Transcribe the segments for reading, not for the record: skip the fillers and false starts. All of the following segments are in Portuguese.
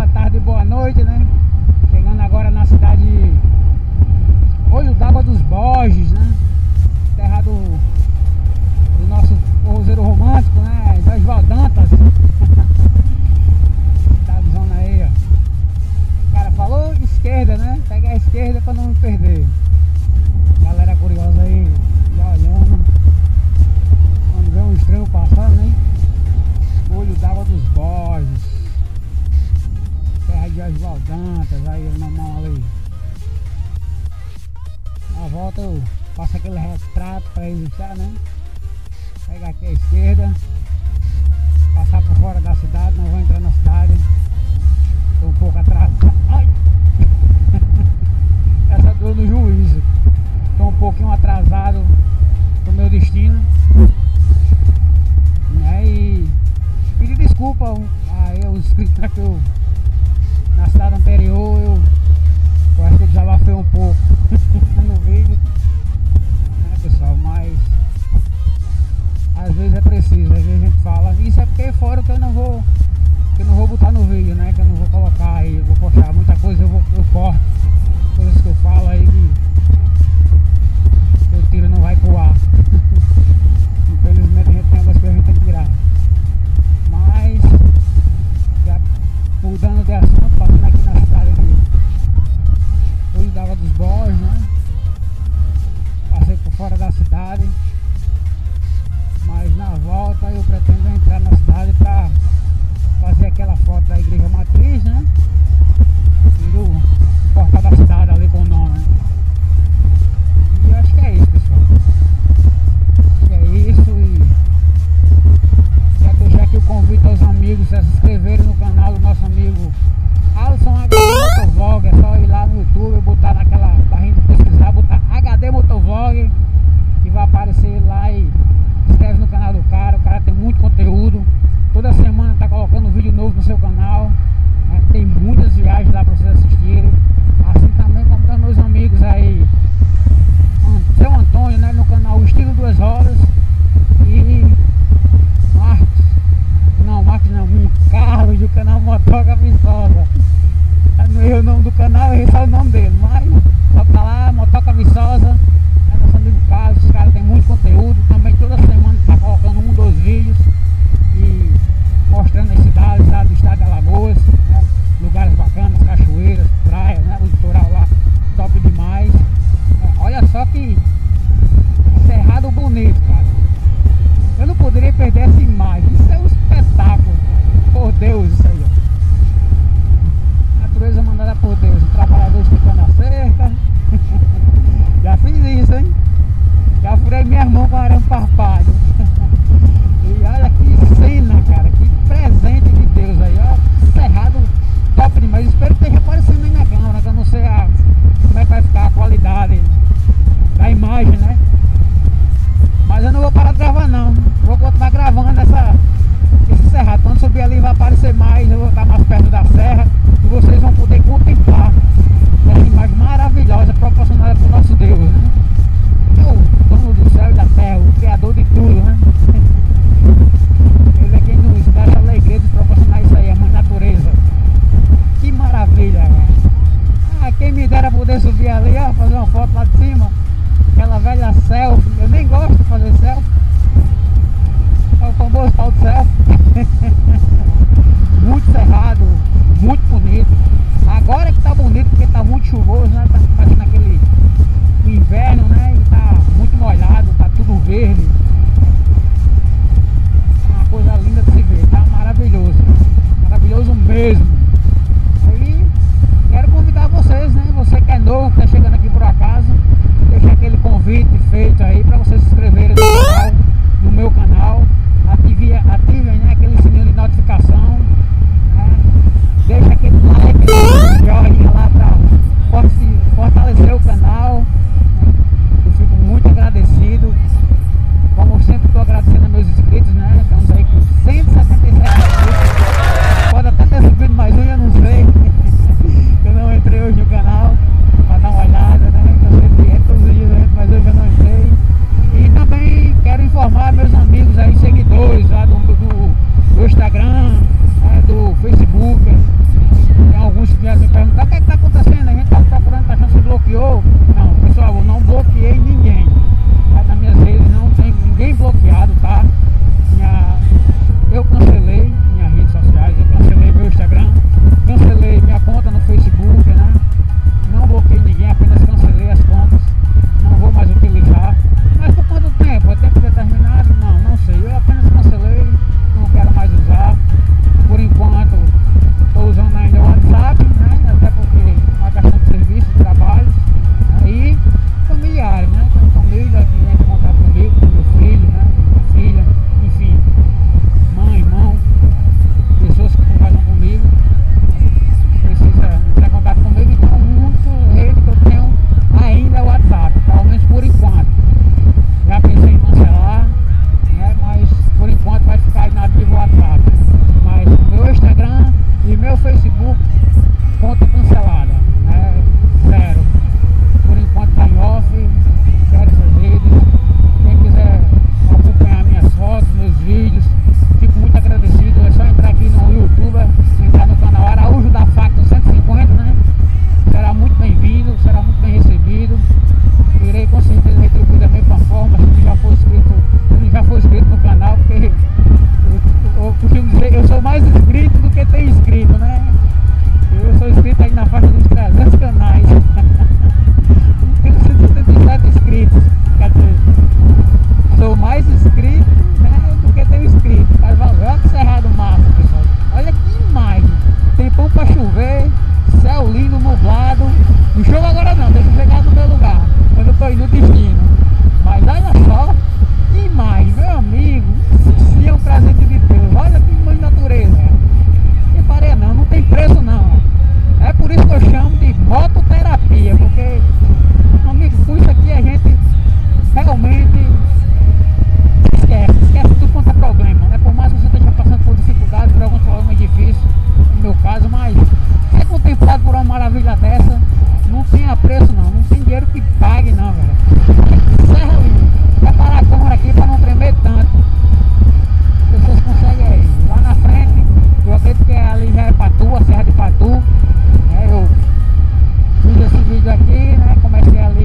tarde e boa noite, né? Chegando agora na cidade de Olho d'Água dos Borges, né? Terra do nosso forrozeiro romântico, né? Das Valdantas. Tá zona aí, ó. O cara falou esquerda, né? Pegar a esquerda pra não me perder. Galera curiosa aí, já olhando. Quando vê um estranho passando, né? Olho d'Água dos Borges. Terra de Valdantas, aí na mão ali. Na volta eu faço aquele retrato para registrar, né? Pegar aqui à esquerda, passar por fora da cidade, não vou entrar na cidade. Tô um pouco atrasado. Ai! Essa dor no juízo. Tô um pouquinho atrasado pro meu destino. E pedir desculpa aí aos inscritos que eu na cidade anterior eu acho que eu desabafei um pouco no vídeo, né, pessoal, mas às vezes é preciso, às vezes a gente fala, isso é porque fora que eu não vou botar no vídeo, né, que eu não vou colocar aí, eu vou postar muita coisa, eu corto, coisas que eu falo aí que o tiro não vai pro ar. Infelizmente a gente tem algumas coisas que a gente tem que tirar, mas já mudando de assunto, passando aqui na cidade de Olho d'Água dos Borges, né? Passei por fora da cidade, mas na volta eu pretendo entrar na cidade para fazer aquela foto da igreja matriz, né? E do portal da cidade ali com o nome, né? E eu acho que é isso, pessoal. Acho que é isso, e já deixar aqui o convite aos amigos a se inscreverem no canal do nosso amigo Alisson HD Motovlog. É só ir lá no YouTube, botar naquela barrinha de pesquisar, botar HD Motovlog e vai aparecer lá, e inscreve no canal do cara. O cara tem muito conteúdo, toda semana tá colocando um vídeo novo no seu canal, né? Tem muitas viagens lá para vocês assistirem, assim também como dos meus amigos aí, seu Antônio, né, no canal Estilo Duas Rodas, e Marcos não, um Carlos do canal Motoca Pistola. ficar inativo o WhatsApp. Mas meu Instagram e meu Facebook, conta cancelada, né? Zero. Por enquanto tá em off, zero essas redes. Quem quiser acompanhar minhas fotos, meus vídeos, fico muito agradecido. É só entrar aqui no YouTube, entrar no canal Araújo da Facto 150, né? Será muito bem-vindo, será muito bem recebido. Irei com certeza retribuir da mesma forma. Se já for inscrito no canal, porque eu costumo dizer, eu sou mais inscrito do que tem inscrito, né? Eu sou inscrito aí na faixa dos 300 canais. Tenho 177 inscritos. Quer dizer, sou mais inscrito, né, do que tenho inscrito. Mas valeu, olha que cerrado massa, pessoal. Olha que imagem. Tempão pra chover, céu lindo, nublado. Não chove agora não, deixa eu chegar no meu lugar, quando eu tô indo no destino. Mas olha só, que imagem, meu amigo. Isso é um presente de Deus. Olha que imagem de natureza. Não parei não, não tem preço não. É por isso que eu chamo de mototerapia, porque, meu amigo, com isso aqui a gente realmente esquece tudo quanto é problema, né? Por mais que você esteja passando por dificuldades, por alguns problemas difíceis, no meu caso, mas ser contemplado por uma maravilha dessa, não tem apreço não, não tem dinheiro que pague não, velho. Serra ali, vai parar a câmera aqui para não tremer tanto. Vocês conseguem aí, lá na frente, eu acredito que ali já é Patu, a Serra de Patu. Eu fiz esse vídeo aqui, né? Comecei ali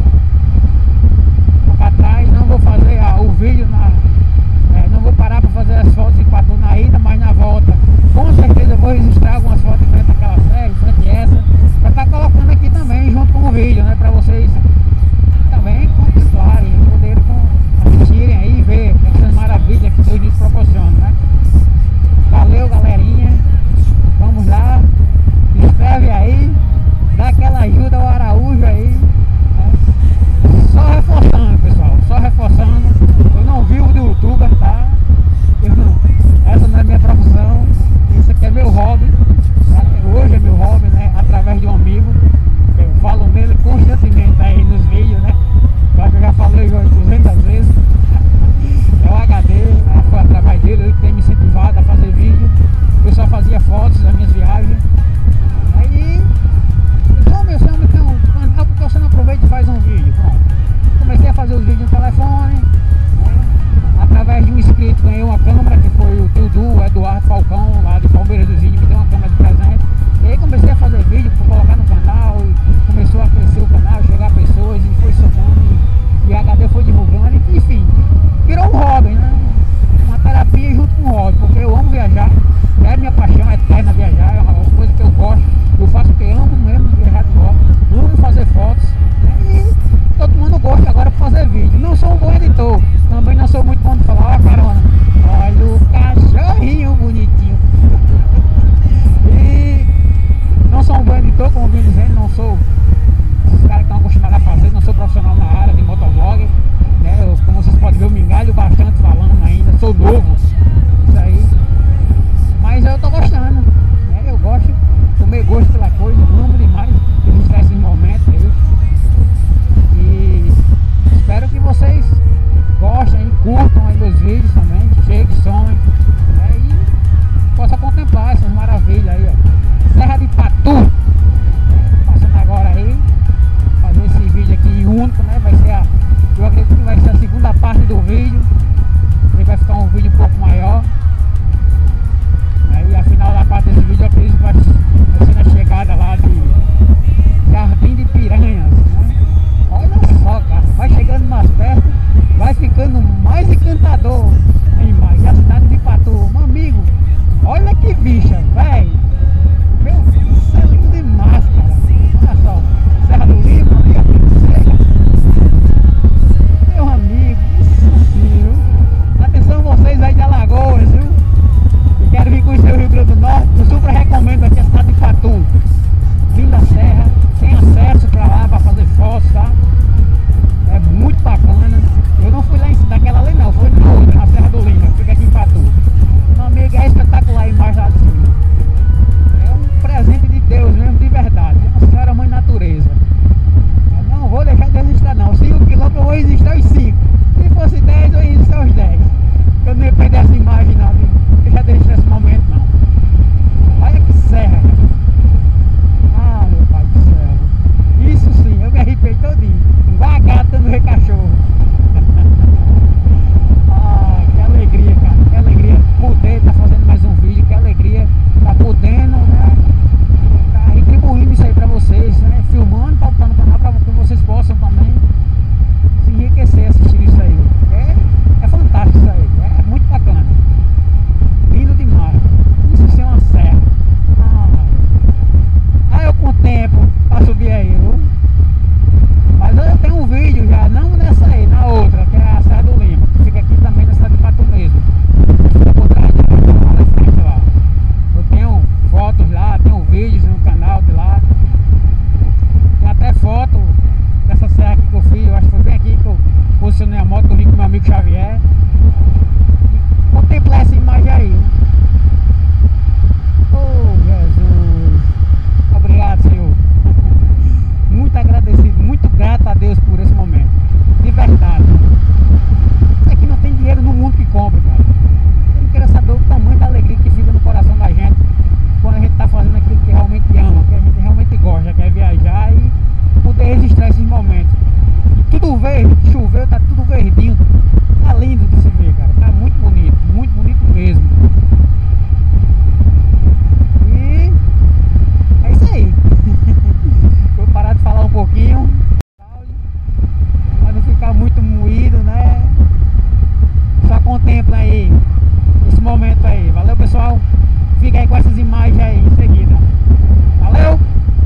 atrás, não vou fazer o vídeo não vou parar para fazer as fotos em Patu na ida, mas na volta com certeza eu vou registrar algumas fotos em frente àquela serra, em frente a essa, para estar colocando aqui também junto com o vídeo, né? Para vocês também contemplarem, poderem assistirem aí e ver essas maravilhas que Deus nos proporciona, né? Valeu, galerinha, vamos lá, se inscreve aí, dá aquela ajuda ao Araújo aí, né? Só reforçando, pessoal, só reforçando, eu não vivo do youtuber, tá? Essa não é minha profissão, isso aqui é meu hobby, né? Hoje é meu hobby, né? Através de um amigo, eu falo nele constantemente aí nos vídeos, né? Eu já falei 200 vezes. É o HD, né? Foi através dele, ele que tem me incentivado a fazer vídeo. Eu só fazia fotos das minhas viagens. Aí, como eu sempre tenho um canal, porque você não aproveita e faz um vídeo, pronto. Comecei a fazer os vídeos no telefone, né? Através de um inscrito ganhei uma câmera, que foi o tio Du, Eduardo Falcão, lá de Palmeiras do Vídeo, me deu uma câmera de presente. E aí comecei a fazer vídeo para colocar no canal, e começou a crescer o canal, chegar pessoas, e foi somando, e a HD foi divulgando, e, enfim, virou um hobby, né? Uma terapia junto com um hobby, porque eu amo viajar, é minha paixão eterna viajar, é uma coisa que eu gosto, eu faço porque amo mesmo viajar de volta, amo fazer fotos, né? E todo mundo gosta agora para fazer vídeo. Não sou um bom editor, também não sou muito bom de falar, ó carona, olha o cachorrinho bonitinho. E não sou um bom editor, como eu vim dizendo, não sou os caras que estão acostumados a fazer, não sou profissional na área de motovlog, né? Como vocês podem ver, eu me engalho bastante falando ainda, sou novo, isso aí. Mas eu tô gostando, né? Eu gosto, tomei gosto pela coisa, amo demais registrar esses momentos aí. E espero que vocês gostem e curtam aí meus vídeos também, cheguem, somem, né? E possa contemplar essas maravilhas aí, ó. Serra de Patu, né? Passando agora aí, fazer esse vídeo aqui único, né? Vai ser eu acredito que vai ser a segunda parte do vídeo. Ele vai ficar um vídeo um pouco maior. E a final da parte desse vídeo eu acredito que vai ser na chegada lá de Jardim de Piranhas, né? Olha só, cara, vai chegando mais perto, vai ficando mais encantador a imagem, a cidade de Patu, meu amigo, olha que bicha, velho, meu, isso é lindo demais, cara, olha só, Serra do Livro, meu amigo, isso viu? Atenção vocês aí de Alagoas, viu? Eu quero vir conhecer o Rio Grande do Norte, eu super recomendo aqui a cidade de Patu, linda serra, tem acesso pra lá, pra fazer fotos, tá? É muito bacana. Eu não fui lá naquela ali não, fui na outra, na Serra do Lima, fica aqui em Patu. Meu amigo, é espetacular a imagem lá de cima. É um presente de Deus mesmo, de verdade. É uma senhora mãe natureza. Eu não vou deixar de registrar não. 5 quilômetros eu vou registrar os 5. Se fosse 10, eu ia registrar os 10. Eu não ia perder essa imagem. imaginando que eu já deixei esse momento não. Olha que serra, cara. Ah, meu pai do céu. Isso sim, eu me arrepiei todinho. Vagata no cachorro. Ah, que alegria, cara. Que alegria poder estar fazendo mais um vídeo. Que alegria estar podendo, né? Tá retribuindo isso aí pra vocês, né? Filmando, pautando o canal pra que vocês possam também se enriquecer assistindo isso aí. É fantástico isso aí. É muito bacana. Lindo demais. Isso sim é uma serra. Eu com o tempo pra subir aí, viu? Mas eu tenho um vídeo já, não nessa aí, na outra, que é a Serra do Lima, que fica aqui também na cidade de Pato mesmo. Fica por trás de lá, na frente lá. Eu tenho fotos lá, tenho vídeos no canal de lá. Tem até foto dessa serra aqui que eu fiz, eu acho que foi bem aqui que eu posicionei a moto que eu vim com meu amigo Xavier. E contemplei essa imagem aí, né? Oh, Jesus! Obrigado, Senhor. Muito agradecido, muito grato a Deus por esse momento. De verdade. Isso aqui não tem dinheiro no mundo que compre, cara. Eu não quero saber o tamanho da alegria que fica no coração da gente quando a gente está fazendo aquilo que realmente ama, que a gente realmente gosta, que é viajar e poder registrar esses momentos. E tudo verde, choveu, tá tudo verdinho. Tá lindo de se ver, cara. Tá muito bonito mesmo. E é isso aí. Vou parar de falar um pouquinho para não ficar muito moído, né? Só contempla aí esse momento aí. Valeu, pessoal. Fica aí com essas imagens aí em seguida. Valeu!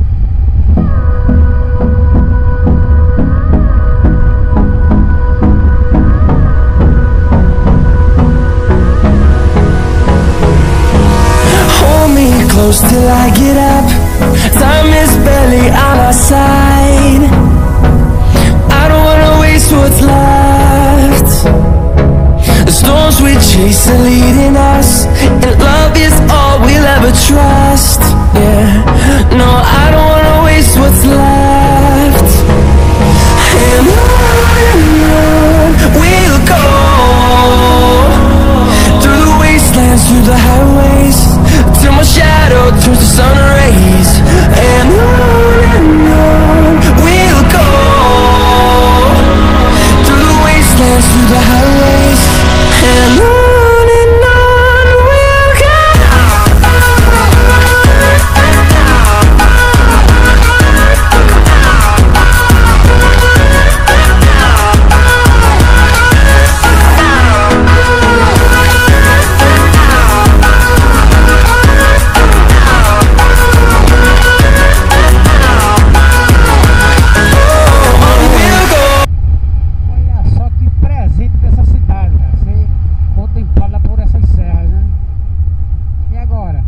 Hold me close till I get up. Time is barely on our side. I don't wanna waste what's left. The storms we chase are leading us, and love is all we'll ever trust. Yeah, no, I don't wanna waste what's left. And on we'll go, through the wastelands, through the highways, till my shadow turns to sun rays. And on we'll go, through the wastelands, through the highways. And on we'll go. Olha só que presente dessa cidade, cara. Ser contemplada por essas serras, né? E agora?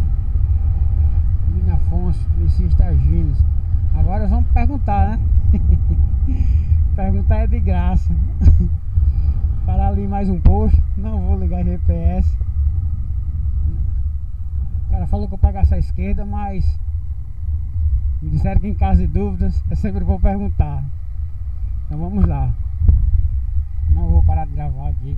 Minha Afonso, Messias Targinos. Agora vamos perguntar, né? Perguntar é de graça. Parar ali mais um posto. Não vou ligar GPS. O cara falou que eu pegasse a esquerda, mas me disseram que em caso de dúvidas é sempre bom perguntar. Então vamos lá. Não vou parar de gravar aqui.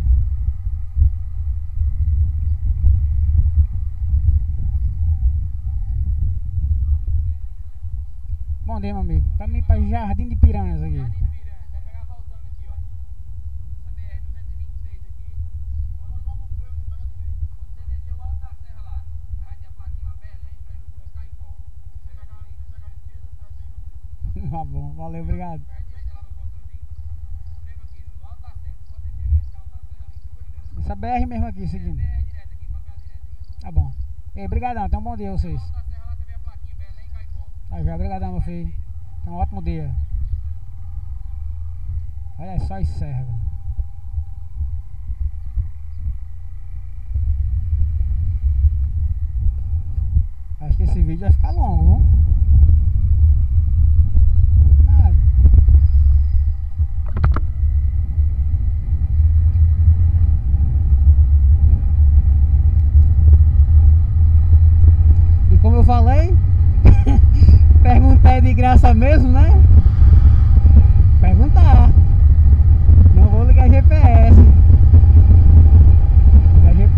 Bom dia, meu amigo. Pra mim, pra Jardim de Piranhas aqui. Jardim de Piranhas, vai pegar voltando aqui, ó. Essa BR-226 aqui. Nós vamos no trevo e pega direito. Quando você descer o alto da serra lá, vai ter a plaquinha lá, Belém, Brejo Cruz, Caicó. Se você pegar a esquerda, você vai sair no Murilo. Tá bom, valeu, obrigado. Pega a direita lá no contorninho. Trevo aqui, no alto da serra. Você pode descer esse alto da serra ali. Depois de Essa BR mesmo aqui, seguindo. BR direto aqui, pode pegar direto aí. Tá bom. Ei, brigadão, então bom dia a vocês. No alto da serra lá você vê a plaquinha, Belém, Caicó. Tá já, brigadão, meu filho. Tenha um ótimo dia. Olha só as serras, velho. Acho que esse vídeo vai ficar longo, viu? Nada. E como eu falei, perguntar é de graça mesmo, né? Perguntar. Não vou ligar GPS. Ligar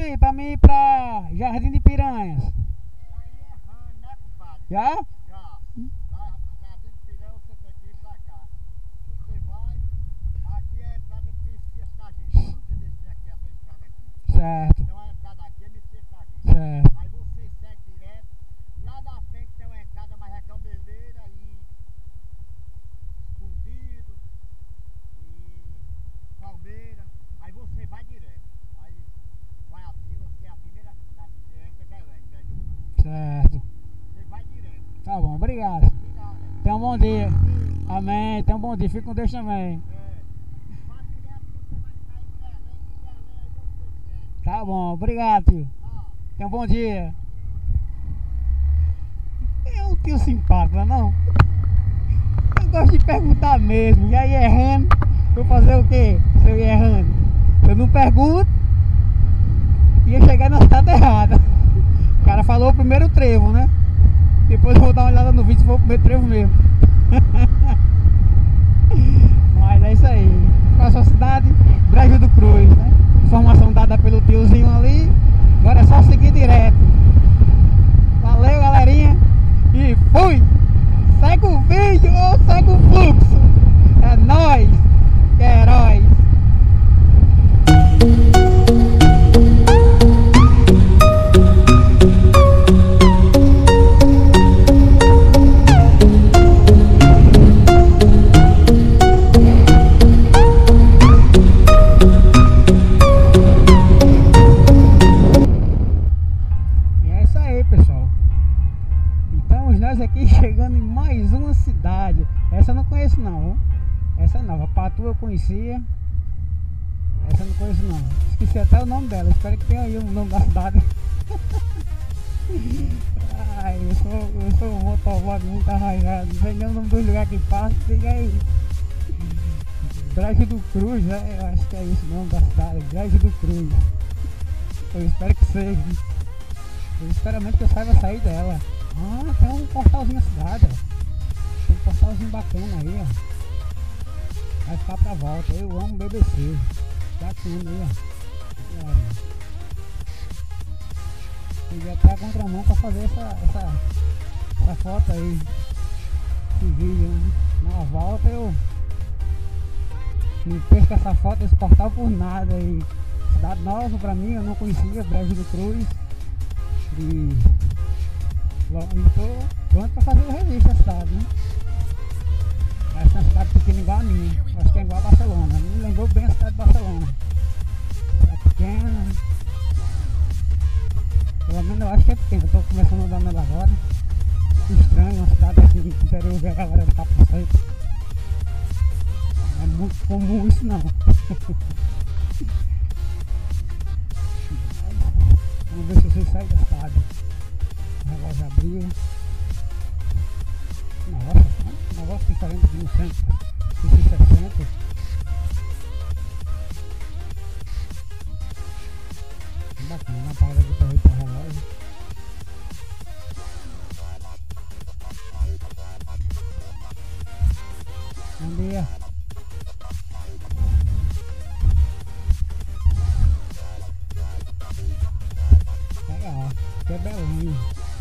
aqui pra mim ir pra Jardim de Piranhas. Aí é rã, né, compadre? Já? Já. Jardim de Piranha, você tem que ir pra cá. Você vai, aqui é a entrada de Messias Sargento. Quando você descer aqui, essa estrada aqui. Certo, Tem uma entrada aqui, é Messias Sargento. certo. Aí você segue direto. Lá na frente tem uma entrada mais recameleira e escondido e palmeira. Aí você vai direto. Aí vai assim, você é a primeira cidade que você entra, é Belém, Grande do Sul. Certo. Você vai direto. Tá bom, obrigado. De nada. Tenha um bom dia. Amém. Tenha um bom dia. Fique com Deus também. Vai direto, você vai sair de Belém, aí você segue. Tá bom, obrigado, tio. Ó. Tenha um bom dia. É um tio simpático, não é não? Eu gosto de perguntar mesmo. E aí errando, vou fazer o quê? Se eu ir errando? Eu não pergunto, ia chegar na cidade errada. O cara falou o primeiro trevo, né? Depois eu vou dar uma olhada no vídeo se for o primeiro trevo mesmo. Mas é isso aí. Qual a sua cidade? Brejo do Cruz, né? Informação dada pelo tiozinho ali. Agora é só seguir direto. Valeu, galerinha. E fui! Segue o vídeo ou segue o fluxo. É nóis, que é heróis. E é isso aí, pessoal. Estamos nós aqui chegando em mais uma cidade. Essa eu não conheço não. Essa é nova. Patu eu conhecia. Essa eu não conheço não. Esqueci até o nome dela. Espero que tenha aí o nome da cidade. Ai, eu sou um motovlog muito arranjado. Não sei nem o nome dos lugares que passa. Fica aí. Brejo do Cruz, né? Eu acho que é isso o nome da cidade. Brejo do Cruz. Eu espero que seja. Eu espero muito que eu saiba sair dela. Ah, tem um portalzinho na cidade, ó. Tem um portalzinho bacana aí, ó. Vai ficar pra volta. Eu amo BBC. Bacana aí, ó. Peguei até a contramão pra fazer essa foto aí. Esse vídeo, né? Na volta eu não perco essa foto, esse portal por nada aí. Cidade nova pra mim, eu não conhecia, Brejo do Cruz. E estou pronto para fazer o revista da cidade, né? Essa é uma cidade pequena igual a minha. Acho que é igual a Barcelona. Me lembrou bem a cidade de Barcelona. Cidade pequena. Pelo menos eu acho que é pequena. Estou começando a andar nela agora. Estranho, uma cidade assim do interior ver a galera de capacete. Não é muito comum isso não. Vamos ver se vocês saem da cidade. O relógio abriu. Nossa, um negócio diferente aqui no centro. Esse 60. Bacana, uma parada aqui pra ver para o relógio. Bom dia. Legal, aqui é Belém.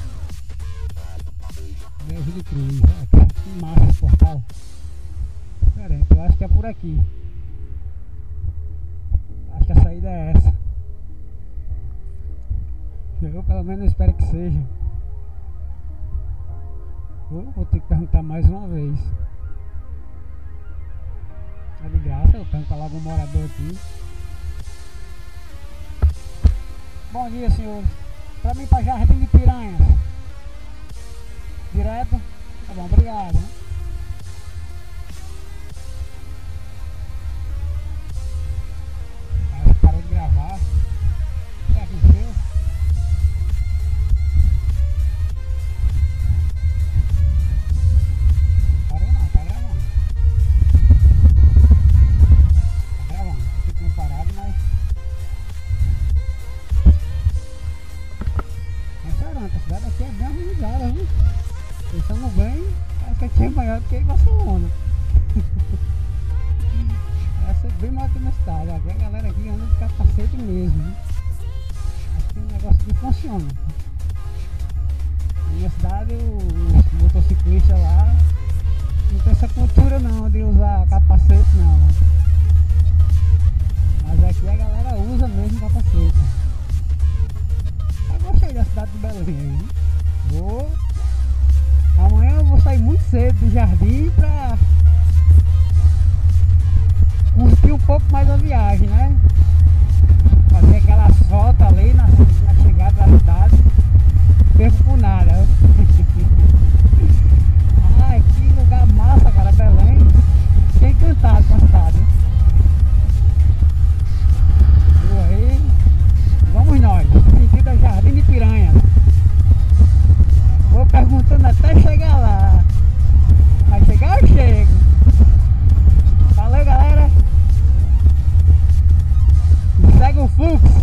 Brejo do Cruz, que massa esse portal. Diferente, eu acho que é por aqui. Acho que a saída é essa. Eu pelo menos espero que seja. Vou ter que perguntar mais uma vez. É de graça, eu pergunto lá algum morador aqui. Bom dia, senhores. Pra mim, pra Jardim de Piranhas. Direto? Tá bom, obrigado. Né? Aí parou de gravar. Será que encheu? Parou não, tá gravando. Tá gravando. Eu tinha parado, mas... Restaurante, a cidade aqui é bem organizada, viu? Pensando bem, essa aqui é maior do que Barcelona. Essa é bem maior que na cidade. Aqui a galera aqui anda de capacete mesmo. Né? não. Na minha cidade os motociclistas lá não tem essa cultura não de usar capacete não. Mas aqui a galera usa mesmo capacete. Eu gostei da cidade de Belém aí. Amanhã eu vou sair muito cedo do jardim pra curtir um pouco mais a viagem, né? Fazer aquela solta ali na chegada da cidade. Perco por nada. Ai, que lugar massa, cara, Belém. Fiquei encantado com a cidade. Viu aí? Vamos nós, sentido a Jardim de Piranha. Vou perguntando até chegar lá. Vai chegar, eu chego. Valeu, galera. Segue o fluxo.